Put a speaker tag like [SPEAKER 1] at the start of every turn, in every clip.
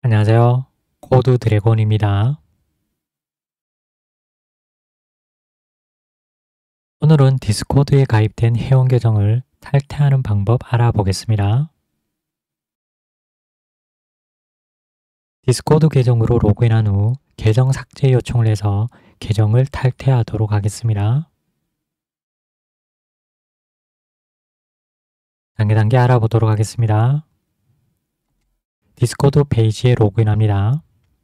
[SPEAKER 1] 안녕하세요. 코드 드래곤입니다. 오늘은 디스코드에 가입된 회원 계정을 탈퇴하는 방법 알아보겠습니다. 디스코드 계정으로 로그인한 후 계정 삭제 요청을 해서 계정을 탈퇴하도록 하겠습니다. 단계 알아보도록 하겠습니다. 디스코드 페이지에 로그인합니다.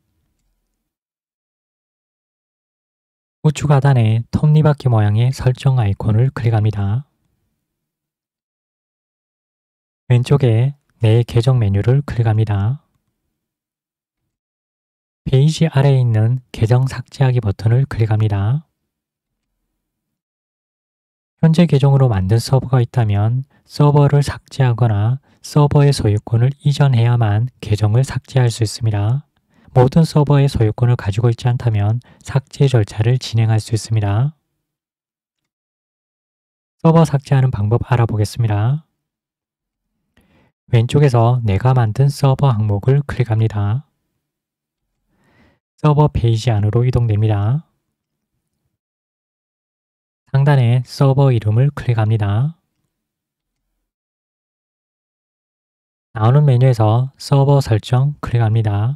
[SPEAKER 1] 우측 하단에 톱니바퀴 모양의 설정 아이콘을 클릭합니다. 왼쪽에 내 계정 메뉴를 클릭합니다. 페이지 아래에 있는 계정 삭제하기 버튼을 클릭합니다. 현재 계정으로 만든 서버가 있다면 서버를 삭제하거나 서버의 소유권을 이전해야만 계정을 삭제할 수 있습니다. 모든 서버의 소유권을 가지고 있지 않다면 삭제 절차를 진행할 수 있습니다. 서버 삭제하는 방법 알아보겠습니다. 왼쪽에서 내가 만든 서버 항목을 클릭합니다. 서버 페이지 안으로 이동됩니다. 상단에 서버 이름을 클릭합니다. 나오는 메뉴에서 서버 설정 클릭합니다.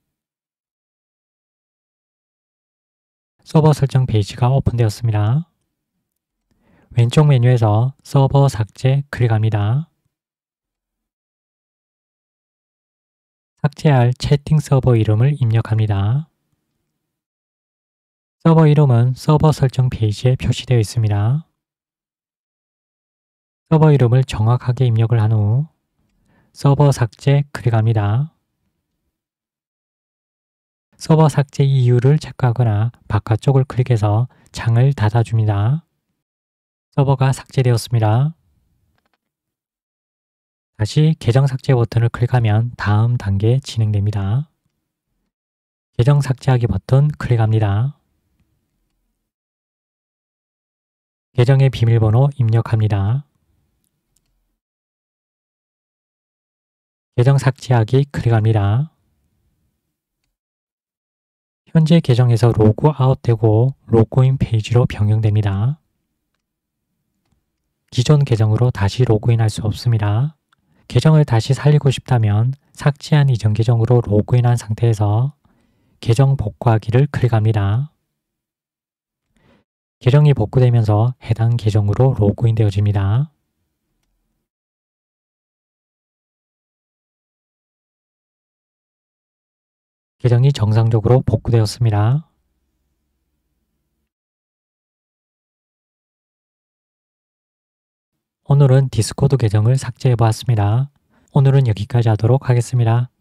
[SPEAKER 1] 서버 설정 페이지가 오픈되었습니다. 왼쪽 메뉴에서 서버 삭제 클릭합니다. 삭제할 채팅 서버 이름을 입력합니다. 서버 이름은 서버 설정 페이지에 표시되어 있습니다. 서버 이름을 정확하게 입력을 한 후 서버 삭제 클릭합니다. 서버 삭제 이유를 체크하거나 바깥쪽을 클릭해서 창을 닫아줍니다. 서버가 삭제되었습니다. 다시 계정 삭제 버튼을 클릭하면 다음 단계 진행됩니다. 계정 삭제하기 버튼 클릭합니다. 계정의 비밀번호 입력합니다. 계정 삭제하기 클릭합니다. 현재 계정에서 로그 아웃되고 로그인 페이지로 변경됩니다. 기존 계정으로 다시 로그인할 수 없습니다. 계정을 다시 살리고 싶다면 삭제한 이전 계정으로 로그인한 상태에서 계정 복구하기를 클릭합니다. 계정이 복구되면서 해당 계정으로 로그인 되어집니다. 계정이 정상적으로 복구되었습니다. 오늘은 디스코드 계정을 삭제해 보았습니다. 오늘은 여기까지 하도록 하겠습니다.